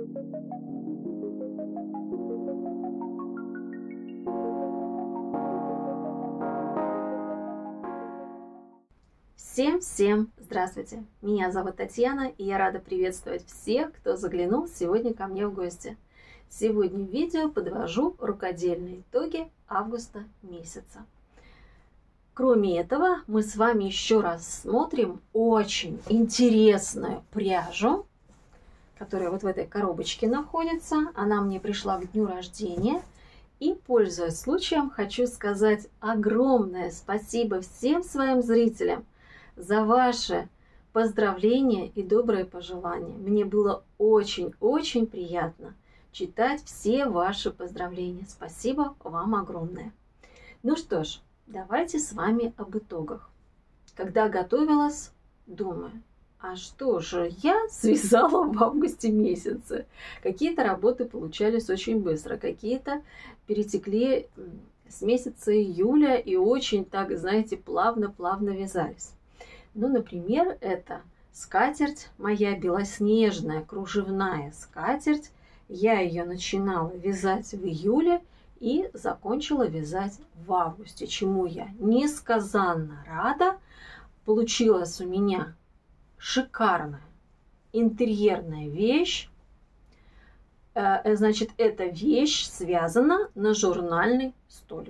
Всем здравствуйте! Меня зовут Татьяна, и я рада приветствовать всех, кто заглянул сегодня ко мне в гости. Сегодня в видео подвожу рукодельные итоги августа месяца. Кроме этого, мы с вами еще раз смотрим очень интересную пряжу, которая вот в этой коробочке находится. Она мне пришла к дню рождения. И, пользуясь случаем, хочу сказать огромное спасибо всем своим зрителям за ваши поздравления и добрые пожелания. Мне было очень-очень приятно читать все ваши поздравления. Спасибо вам огромное. Ну что ж, давайте с вами об итогах. Когда готовилась, думаю, а что же я связала в августе месяце? Какие-то работы получались очень быстро, какие-то перетекли с месяца июля и очень так, знаете, плавно-плавно вязались. Ну, например, это скатерть, моя белоснежная кружевная скатерть. Я ее начинала вязать в июле и закончила вязать в августе, чему я несказанно рада. Получилась у меня шикарная интерьерная вещь. Значит, эта вещь связана на журнальный столик.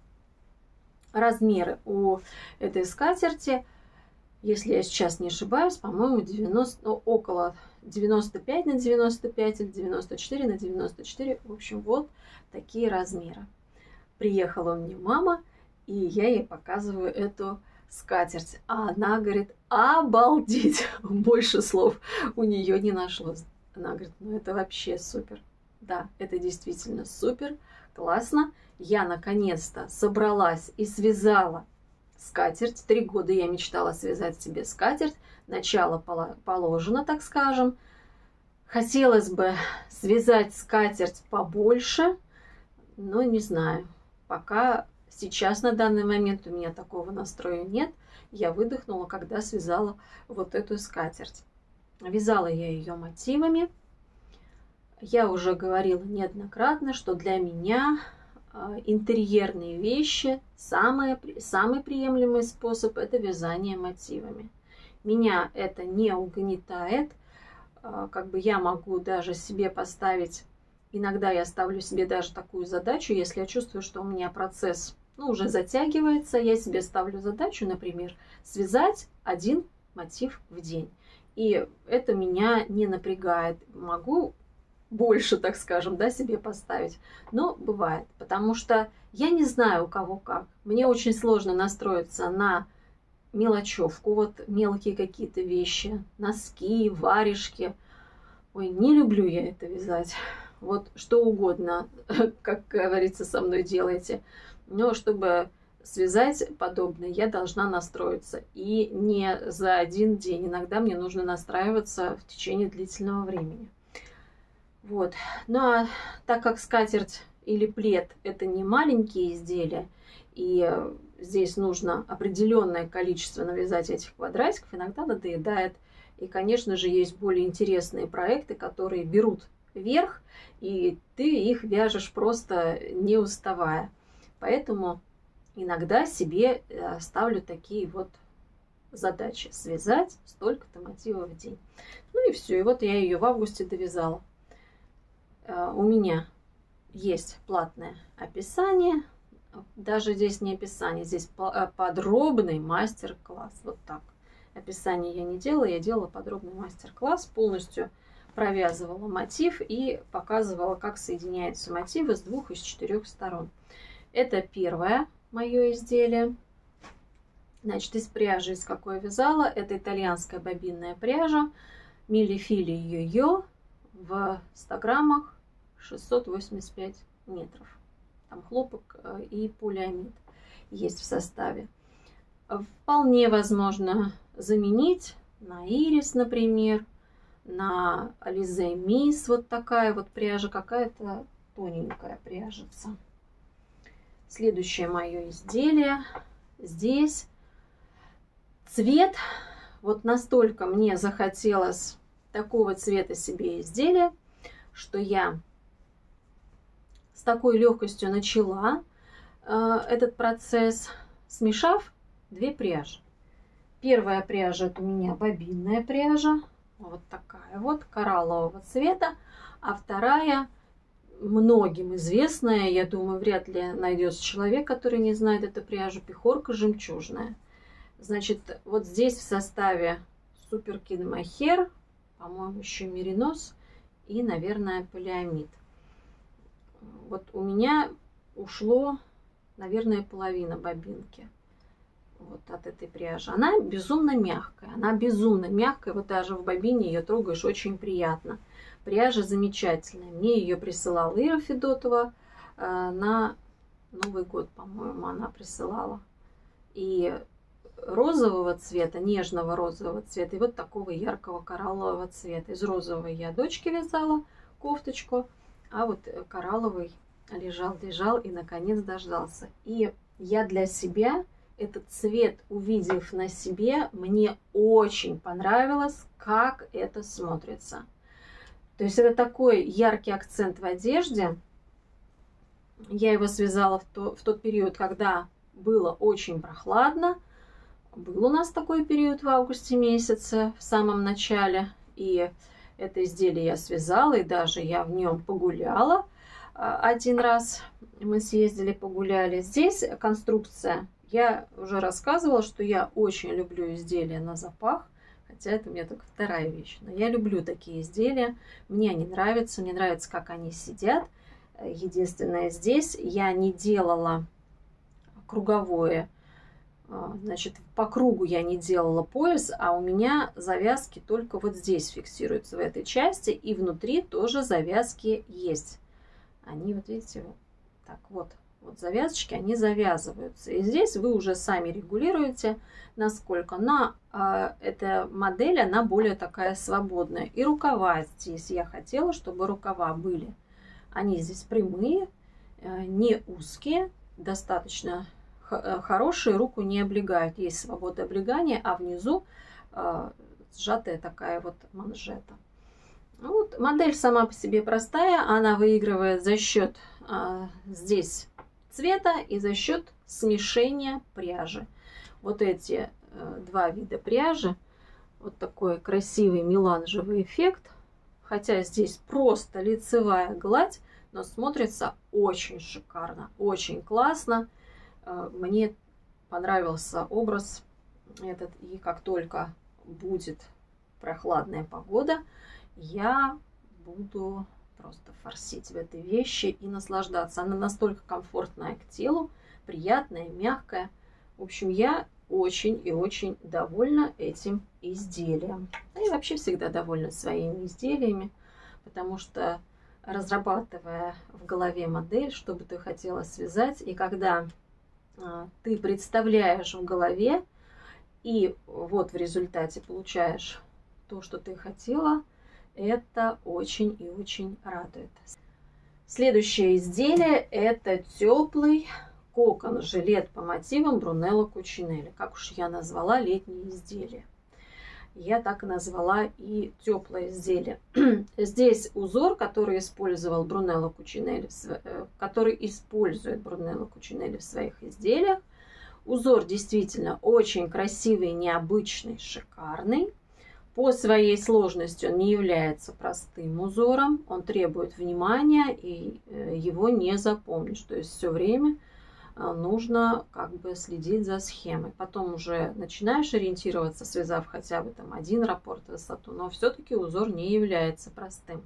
Размеры у этой скатерти, если я сейчас не ошибаюсь, по-моему, около 95 на 95 или 94 на 94. В общем, вот такие размеры. Приехала мне мама, и я ей показываю эту скатерть. А она говорит, обалдеть! Больше слов у нее не нашлось. Она говорит, ну это вообще супер. Да, это действительно супер, классно. Я наконец-то собралась и связала скатерть. 3 года я мечтала связать себе скатерть. Начало положено, так скажем. Хотелось бы связать скатерть побольше, но не знаю. Пока сейчас на данный момент у меня такого настроя нет. Я выдохнула, когда связала вот эту скатерть. Вязала я ее мотивами. Я уже говорила неоднократно, что для меня интерьерные вещи, самый приемлемый способ – это вязание мотивами. Меня это не угнетает. Как бы я могу даже себе поставить, иногда я ставлю себе даже такую задачу, если я чувствую, что у меня процесс уже затягивается, я себе ставлю задачу, например, связать 1 мотив в день. И это меня не напрягает. Могу больше, так скажем, да, себе поставить. Но бывает, потому что я не знаю, у кого как. Мне очень сложно настроиться на мелочевку, вот мелкие какие-то вещи, носки, варежки. Ой, не люблю я это вязать. Вот что угодно, как говорится, со мной делайте. Но чтобы связать подобное, я должна настроиться. И не за 1 день. Иногда мне нужно настраиваться в течение длительного времени. Вот. Ну а так как скатерть или плед это не маленькие изделия, и здесь нужно определенное количество навязать этих квадратиков, иногда надоедает. И, конечно же, есть более интересные проекты, которые берут верх, и ты их вяжешь просто не уставая. Поэтому иногда себе ставлю такие вот задачи. Связать столько-то мотивов в день. Ну и все. И вот я ее в августе довязала. У меня есть платное описание. Даже здесь не описание, здесь подробный мастер-класс. Вот так. Описание я не делала, я делала подробный мастер-класс. Полностью провязывала мотив и показывала, как соединяются мотивы с 2 и с 4 сторон. Это первое мое изделие. Значит, из пряжи, из какой я вязала, это итальянская бобинная пряжа. Милли-фили йо-йо в 100 граммах 685 метров. Там хлопок и полиамид есть в составе. Вполне возможно заменить на ирис, например, на Alize Miss. Вот такая вот пряжа, какая-то тоненькая пряжица. Следующее мое изделие. Здесь цвет. Вот настолько мне захотелось такого цвета себе изделия. что я с такой легкостью начала этот процесс, смешав две пряжи. Первая пряжа — это у меня бобинная пряжа, вот такая вот, кораллового цвета, а вторая многим известная, я думаю, вряд ли найдется человек, который не знает эту пряжу, пехорка жемчужная. Значит, вот здесь в составе Суперкид Мохер, по-моему, еще меринос и, наверное, полиамид. Вот у меня ушло, наверное, половина бобинки вот от этой пряжи. Она безумно мягкая, вот даже в бобине ее трогаешь, очень приятно. Пряжа замечательная. Мне ее присылала Ира Федотова на Новый год, по-моему, она присылала. И розового цвета, нежного розового цвета, и вот такого яркого кораллового цвета. Из розового я дочке вязала кофточку, а вот коралловый лежал и, наконец, дождался. И я для себя этот цвет, увидев на себе, мне очень понравилось, как это смотрится. То есть это такой яркий акцент в одежде. Я его связала в тот период, когда было очень прохладно. Был у нас такой период в августе месяце, в самом начале. И это изделие я связала, и даже я в нем погуляла. Один раз мы съездили, погуляли. Здесь конструкция. Я уже рассказывала, что я очень люблю изделия на запах. Хотя это у меня только вторая вещь. Но я люблю такие изделия. Мне они нравятся. Мне нравится, как они сидят. Единственное, здесь я не делала круговое. Значит, по кругу я не делала пояс, а у меня завязки только вот здесь фиксируются, в этой части. И внутри тоже завязки есть. Они, вот видите, вот так вот. Вот завязочки, они завязываются. И здесь вы уже сами регулируете, насколько. Эта модель, она более такая свободная. И рукава здесь я хотела, чтобы рукава были. Они здесь прямые, не узкие, достаточно хорошие, руку не облегают. Есть свобода облегания, а внизу сжатая такая вот манжета. Вот, модель сама по себе простая. Она выигрывает за счет здесь цвета и за счет смешения пряжи. Вот эти два вида пряжи, вот такой красивый меланжевый эффект, хотя здесь просто лицевая гладь, но смотрится очень шикарно, очень классно. Мне понравился образ этот, и как только будет прохладная погода, я буду просто форсить в этой вещи и наслаждаться. Она настолько комфортная к телу, приятная, мягкая. В общем, я очень и очень довольна этим изделием. И вообще всегда довольна своими изделиями, потому что, разрабатывая в голове модель, что бы ты хотела связать, и когда ты представляешь в голове, и вот в результате получаешь то, что ты хотела, это очень и очень радует. Следующее изделие — это теплый кокон-жилет по мотивам Брунелло Кучинелли. Как уж я назвала летнее изделие, я так и назвала и теплое изделие. Здесь узор, который использовал Брунелло Кучинелли, который использует Брунелло Кучинелли в своих изделиях. Узор действительно очень красивый, необычный, шикарный. По своей сложности он не является простым узором, он требует внимания, и его не запомнишь. То есть все время нужно как бы следить за схемой. Потом уже начинаешь ориентироваться, связав хотя бы там один раппорт в высоту, но все-таки узор не является простым.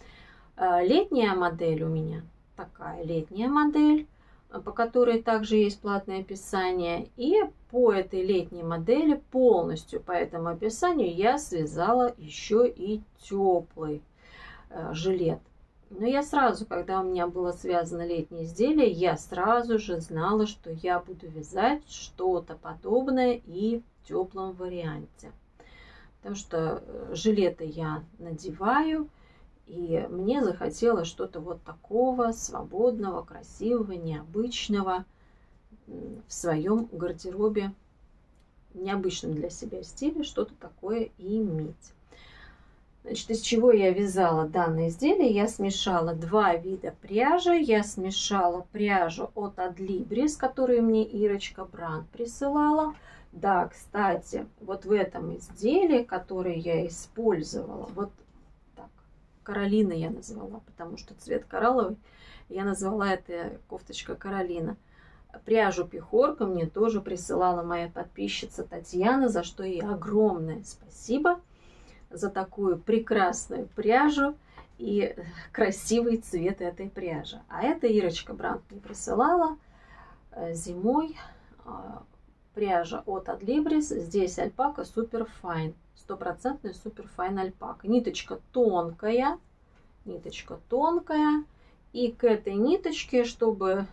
Летняя модель у меня такая летняя модель, по которой также есть платное описание. И по этой летней модели, полностью по этому описанию, я связала еще и теплый жилет. Но я сразу, когда у меня было связано летнее изделие, я сразу же знала, что я буду вязать что-то подобное и в теплом варианте. Потому что жилеты я надеваю, и мне захотелось что-то вот такого свободного, красивого, необычного в своем гардеробе, необычном для себя стиле, что-то такое иметь. Значит, из чего я вязала данное изделие? Я смешала два вида пряжи. Я смешала пряжу от Adlibris, которую мне Ирочка Бранд присылала. Да, кстати, вот в этом изделии, которое я использовала, вот так, Каролина я назвала, потому что цвет коралловый, я назвала это кофточка Каролина. Пряжу Пехорка мне тоже присылала моя подписчица Татьяна, за что ей огромное спасибо. За такую прекрасную пряжу и красивый цвет этой пряжи. А это Ирочка Бранд мне присылала зимой. Пряжа от Adlibris. Здесь альпака Super Fine. 100% Super Fine альпака. Ниточка тонкая. Ниточка тонкая. И к этой ниточке, чтобы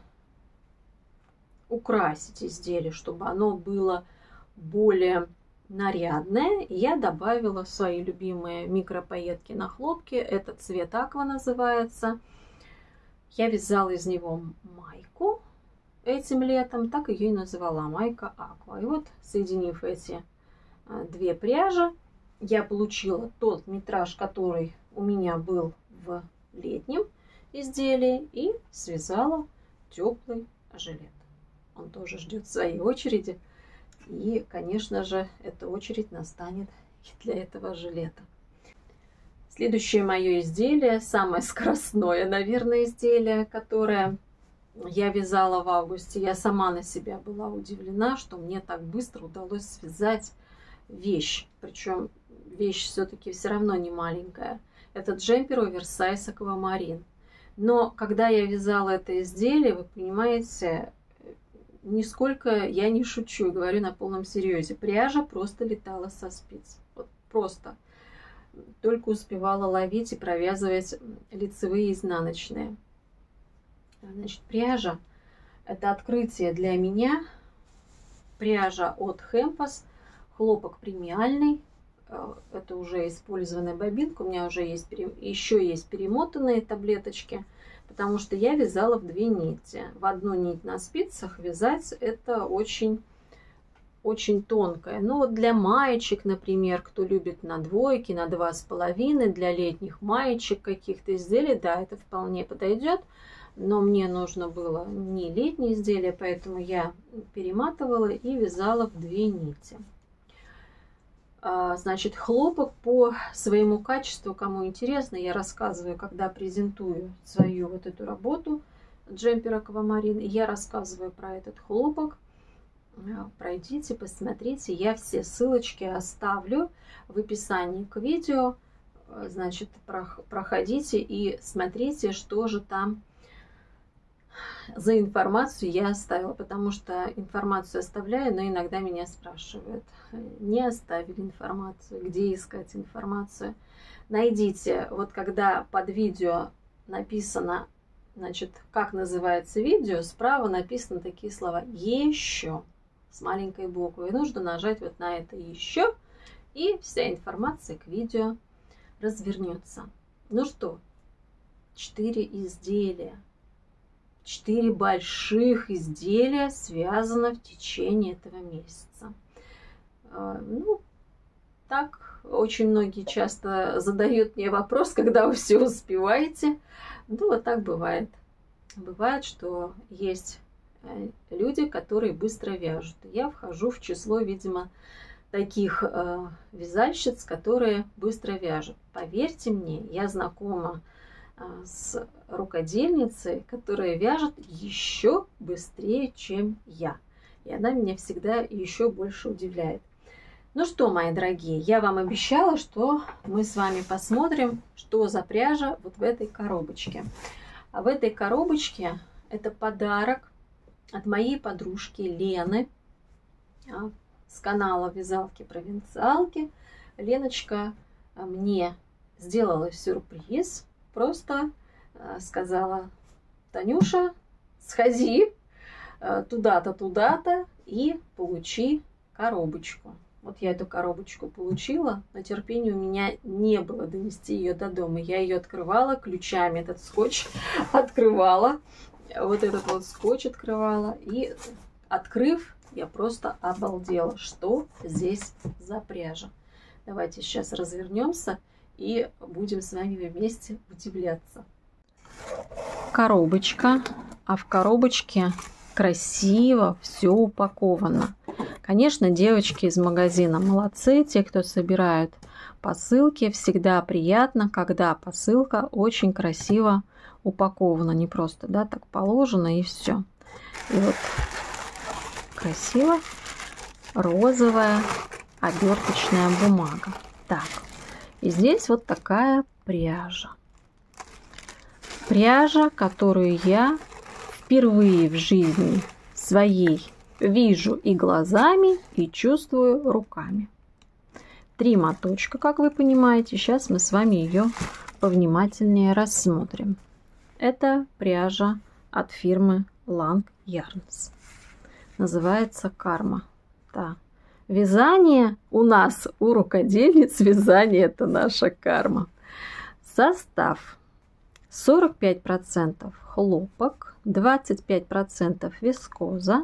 украсить изделие, чтобы оно было более нарядное, я добавила свои любимые микропаетки на хлопке. Этот цвет аква называется. Я вязала из него майку этим летом, так ее и назвала, майка аква. И вот, соединив эти две пряжи, я получила тот метраж, который у меня был в летнем изделии, и связала теплый жилет. Он тоже ждет своей очереди. И, конечно же, эта очередь настанет и для этого жилета. Следующее мое изделие, самое скоростное, наверное, изделие, которое я вязала в августе. Я сама на себя была удивлена, что мне так быстро удалось связать вещь. Причем вещь все-таки все равно не маленькая. Это джемпер оверсайз аквамарин. Но когда я вязала это изделие, вы понимаете, нисколько я не шучу, говорю на полном серьезе. Пряжа просто летала со спиц. Вот просто. Только успевала ловить и провязывать лицевые и изнаночные. Значит, пряжа — это открытие для меня. Пряжа от Hempos. Хлопок премиальный. Это уже использованная бобинка. У меня уже есть, еще есть перемотанные таблеточки. Потому что я вязала в две нити. В одну нить на спицах вязать это очень тонкое. Но вот для маечек, например, кто любит на двойки, на 2,5, для летних маечек каких-то изделий, да, это вполне подойдет. Но мне нужно было не летние изделия, поэтому я перематывала и вязала в две нити. Значит, хлопок по своему качеству, кому интересно, я рассказываю, когда презентую свою вот эту работу джемпер аквамарин, я рассказываю про этот хлопок. Пройдите, посмотрите, я все ссылочки оставлю в описании к видео. Значит, проходите и смотрите, что же там за информацию я оставила, потому что информацию оставляю, но иногда меня спрашивают, не оставили информацию, где искать информацию. Найдите, вот когда под видео написано, значит, как называется видео, справа написаны такие слова «Еще» с маленькой буквы. И нужно нажать вот на это «Еще», и вся информация к видео развернется. Ну что, 4 изделия. 4 больших изделия связано в течение этого месяца. Ну, так, очень многие часто задают мне вопрос, когда вы все успеваете. Ну, вот так бывает. Бывает, что есть люди, которые быстро вяжут. Я вхожу в число, видимо, таких вязальщиц, которые быстро вяжут. Поверьте мне, я знакома с рукодельницей, которая вяжет еще быстрее, чем я. И она меня всегда еще больше удивляет. Ну что, мои дорогие, я вам обещала, что мы с вами посмотрим, что за пряжа вот в этой коробочке. А в этой коробочке это подарок от моей подружки Лены с канала Вязалки-провинциалки. Леночка мне сделала сюрприз. Просто сказала: Танюша, сходи туда-то, туда-то и получи коробочку. Вот я эту коробочку получила, но терпения у меня не было донести ее до дома. Я ее открывала ключами, этот скотч открывала, вот этот вот скотч открывала. И открыв, я просто обалдела, что здесь за пряжа. Давайте сейчас развернемся и будем с вами вместе удивляться. Коробочка, а в коробочке красиво все упаковано. Конечно, девочки из магазина молодцы, те, кто собирают посылки. Всегда приятно, когда посылка очень красиво упакована, не просто, да, так положено и все. И вот красиво розовая оберточная бумага. Так, и здесь вот такая пряжа. Пряжа, которую я впервые в жизни своей вижу и глазами, и чувствую руками. 3 моточка, как вы понимаете. Сейчас мы с вами ее повнимательнее рассмотрим. Это пряжа от фирмы Lang Yarns. Называется Karma. Да. Вязание у нас, у рукодельниц, вязание это наша карма. Состав: 45% хлопок, 25% вискоза,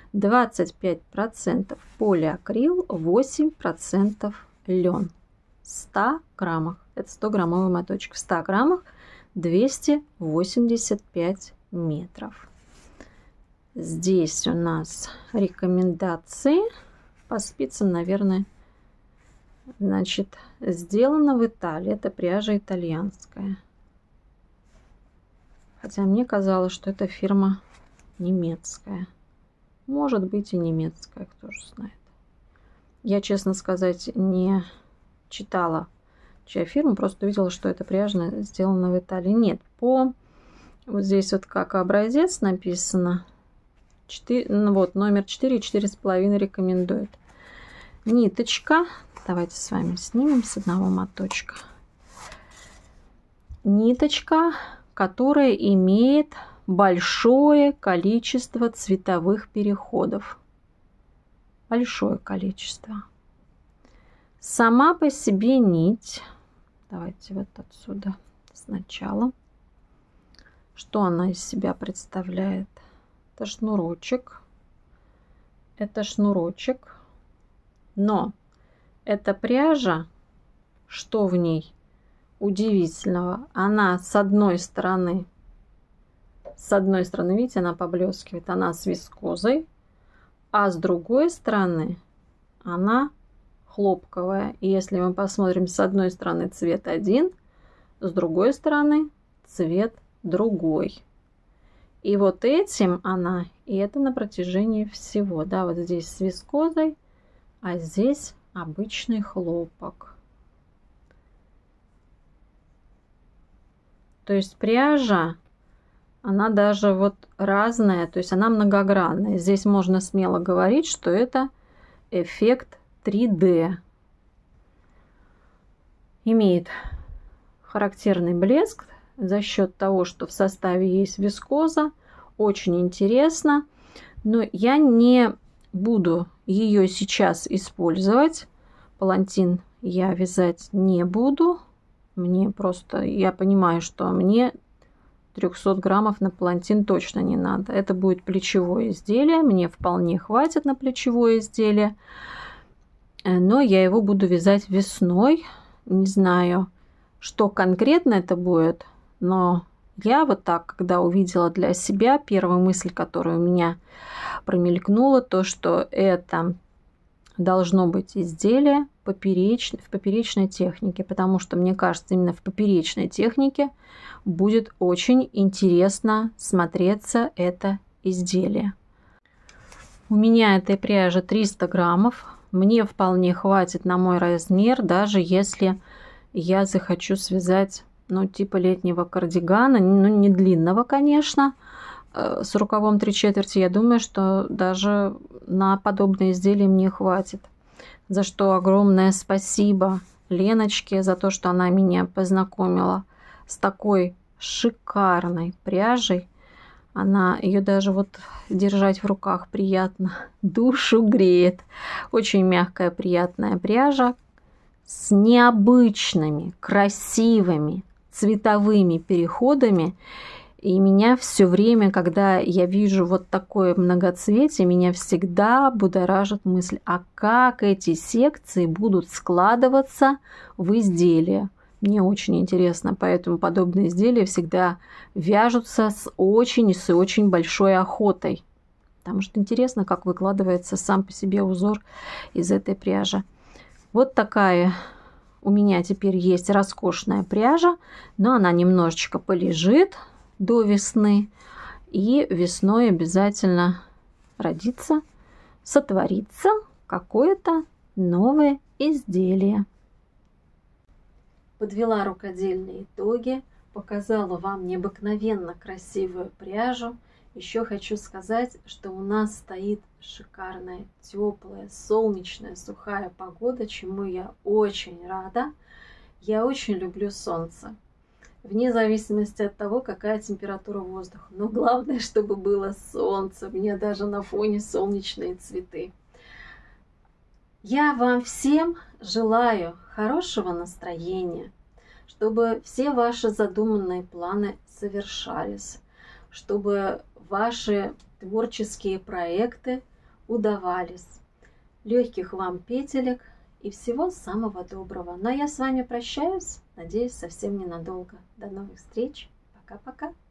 25% полиакрил, 8% лен. 100 граммах. Это 100 граммовый моточек. В 100 граммах 285 метров. Здесь у нас рекомендации по спицам, наверное. Значит, сделано в Италии. Это пряжа итальянская. Хотя мне казалось, что это фирма немецкая. Может быть и немецкая, кто же знает. Я, честно сказать, не читала, чья фирма, просто увидела, что эта пряжа сделана в Италии. Нет, вот здесь вот как образец написано. 4, ну вот, номер 4 и 4,5 рекомендует. Ниточка. Давайте с вами снимем с одного моточка. Ниточка, которая имеет большое количество цветовых переходов. Большое количество. Сама по себе нить. Давайте вот отсюда сначала. Что она из себя представляет? Это шнурочек. Это шнурочек. Но эта пряжа, что в ней удивительного? Она с одной стороны, видите, она поблескивает, она с вискозой, а с другой стороны она хлопковая. И если мы посмотрим, с одной стороны цвет один, с другой стороны цвет другой. И вот этим она, и это на протяжении всего, да, вот здесь с вискозой, а здесь обычный хлопок. То есть пряжа, она даже вот разная, то есть она многогранная. Здесь можно смело говорить, что это эффект 3D. Имеет характерный блеск за счет того, что в составе есть вискоза. Очень интересно. Но я не буду ее сейчас использовать. Палантин я вязать не буду. Мне просто, я понимаю, что мне 300 граммов на палантин точно не надо. Это будет плечевое изделие. Мне вполне хватит на плечевое изделие. Но я его буду вязать весной. Не знаю, что конкретно это будет. Но я вот так, когда увидела для себя, первая мысль, которая у меня промелькнула, то, что это должно быть изделие в поперечной технике. Потому что, мне кажется, именно в поперечной технике будет очень интересно смотреться это изделие. У меня этой пряжи 300 граммов. Мне вполне хватит на мой размер, даже если я захочу связать, ну, типа летнего кардигана, ну, не длинного, конечно, с рукавом 3/4. Я думаю, что даже на подобное изделие мне хватит. За что огромное спасибо Леночке, за то, что она меня познакомила с такой шикарной пряжей. Она, ее даже вот держать в руках приятно, душу греет. Очень мягкая, приятная пряжа с необычными, красивыми цветовыми переходами. И меня все время, когда я вижу вот такое многоцветие, меня всегда будоражит мысль, а как эти секции будут складываться в изделие. Мне очень интересно, поэтому подобные изделия всегда вяжутся с очень большой охотой. Потому что интересно, как выкладывается сам по себе узор из этой пряжи. Вот такая у меня теперь есть роскошная пряжа, но она немножечко полежит до весны. И весной обязательно родится, сотворится какое-то новое изделие. Подвела рукодельные итоги, показала вам необыкновенно красивую пряжу. Еще хочу сказать, что у нас стоит шикарная, теплая, солнечная, сухая погода, чему я очень рада. Я очень люблю солнце, вне зависимости от того, какая температура воздуха. Но главное, чтобы было солнце, мне даже на фоне солнечные цветы. Я вам всем желаю хорошего настроения, чтобы все ваши задуманные планы совершались, чтобы ваши творческие проекты удавались. Легких вам петелек и всего самого доброго. Ну а я с вами прощаюсь, надеюсь, совсем ненадолго. До новых встреч. Пока-пока.